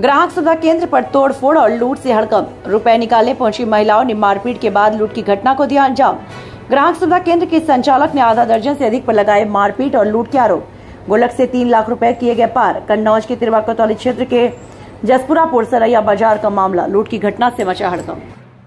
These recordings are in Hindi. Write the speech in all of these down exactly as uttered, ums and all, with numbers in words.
ग्राहक सुविधा केंद्र पर तोड़फोड़ और लूट से हड़कंप। रुपए निकालने पहुंची महिलाओं ने मारपीट के बाद लूट की घटना को दिया अंजाम। ग्राहक सुविधा केंद्र के संचालक ने आधा दर्जन से अधिक पर लगाए मारपीट और लूट के आरोप। गुल्लक से तीन लाख रुपए किए गए पार। कन्नौज के तिरवा कोतवाली क्षेत्र के जसपुरापुर सरैया बाजार का मामला। लूट की घटना से मचा हड़कंप।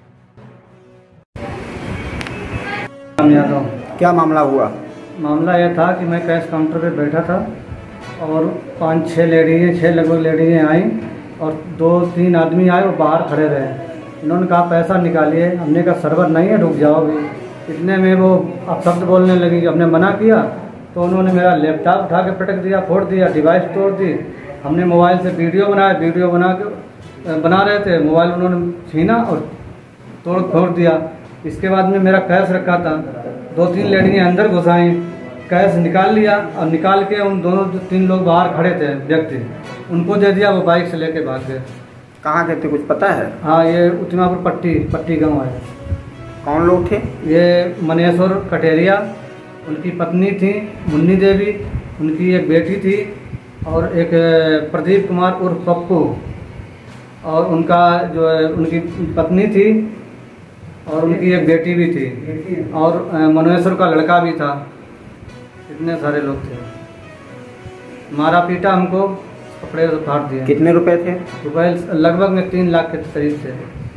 क्या मामला हुआ? मामला यह था कि मैं कैश काउंटर पे बैठा था और पांच छह लेडीज़ें छह लगभग लेडीज़ें आईं और दो तीन आदमी आए और बाहर खड़े रहे। इन्होंने कहा पैसा निकालिए। हमने कहा सर्वर नहीं है, रुक जाओ भी। इतने में वो अपशब्द बोलने लगी। हमने मना किया तो उन्होंने मेरा लैपटॉप उठा के पटक दिया, फोड़ दिया, डिवाइस तोड़ दी। हमने मोबाइल से वीडियो बनाया, वीडियो बना के बना रहे थे, मोबाइल उन्होंने छीना और तोड़ फोड़ दिया। इसके बाद में मेरा कैश रखा था, दो तीन लेडीज़ें अंदर घुसाई, कैश निकाल लिया और निकाल के उन दोनों तीन लोग बाहर खड़े थे व्यक्ति, उनको दे दिया। वो बाइक से लेके भाग गए। कहाँ के थे, कुछ पता है? हाँ, ये उतिमापुर पट्टी पट्टी गांव है। कौन लोग थे? ये मनेश्वर कटेरिया, उनकी पत्नी थी मुन्नी देवी, उनकी एक बेटी थी और एक प्रदीप कुमार उर्फ पप्पू, और उनका जो है उनकी पत्नी थी और उनकी एक बेटी भी थी और मनेश्वर का लड़का भी था। इतने सारे लोग थे। मारा पीटा, हमको कपड़े फाड़ दिए। कितने रुपए थे? रुपए लगभग में तीन लाख के करीब थे।